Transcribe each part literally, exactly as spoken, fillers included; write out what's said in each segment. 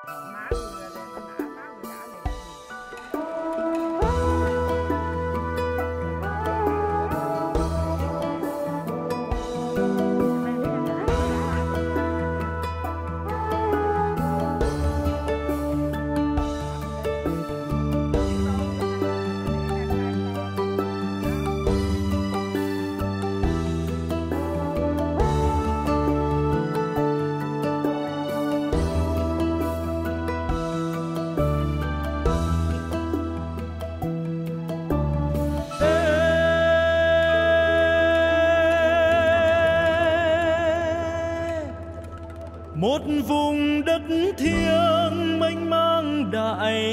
Một vùng đất thiêng mênh mang đại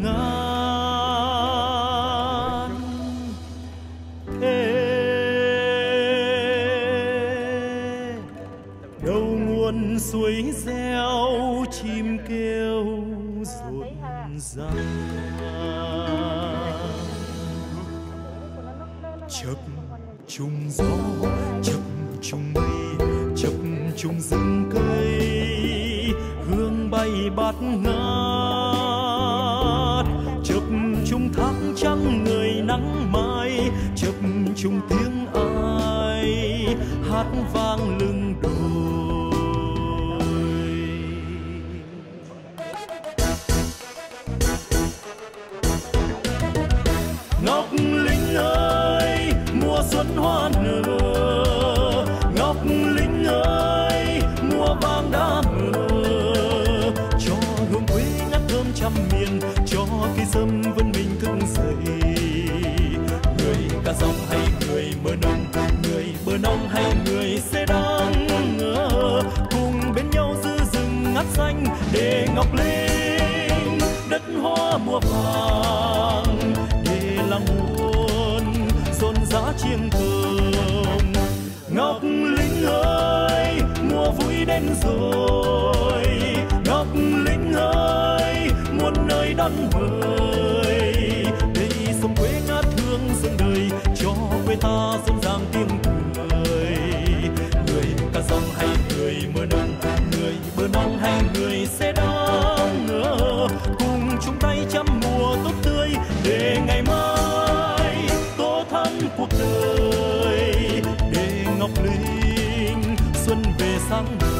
ngàn, ê đầu nguồn suối reo chim kêu rộn ràng, chập chung gió chập chung mây chập chung rừng cây, hương bay bát ngát, chập chung tháng trăng người nắng mai, chập chung tiếng ai hát vang lưng đồi. Ngọc Linh ơi, mùa xuân hoa nở, Ngọc Linh ơi, mùa vàng đã mờ, cho hương quê ngát thơm trăm miền, cho cây sâm vươn mình thức dậy. Người ca dòng hay người mơ nông, người bờ nông hay người xe đang ngỡ, cùng bên nhau giữ rừng ngát xanh để Ngọc Linh đất hoa mùa vàng, để làng buồn rộn rã chiêng cơm. Ngọc Linh ơi, mùa vui đến rồi, Ngọc Linh ơi, muôn nơi đón mời, đây sông quê ngát hương dương đời, cho quê ta rộn ràng tiếng cười. Người ca dòng hay người mơ nông, người bờ nông hay người xe đang ngỡ, cùng chung tay chăm mùa tốt tươi để ngày mai tô thắm cuộc đời, để Ngọc Linh xuân về sáng ngời.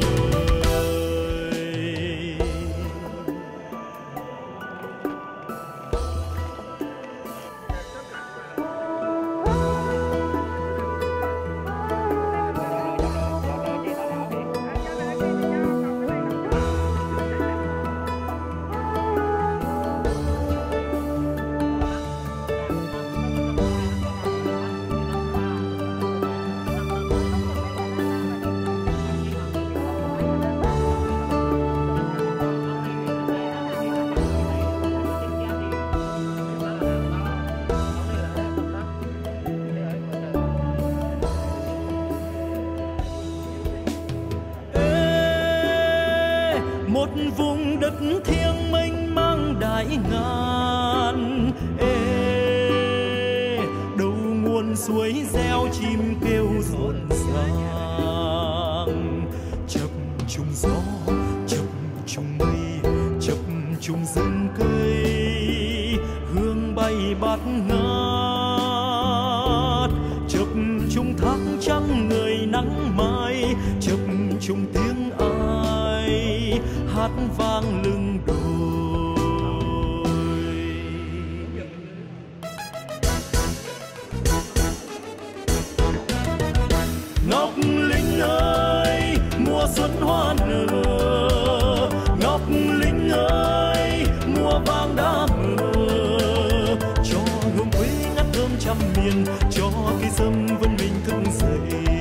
Một vùng đất thiêng mênh mang đại ngàn, ê đầu nguồn suối reo chim kêu rộn ràng, chập chung gió chập chung mây chập chung rừng cây, hương bay bát ngát, chập chung thác trăng người nắng mai, chập chung tiếng ai hát vang lưng đồi. Ngọc Linh ơi, mùa xuân hoa nở, Ngọc Linh ơi, mùa vàng đã mờ, cho hương quê ngát thơm trăm miền, cho cây sâm vươn mình thức dậy.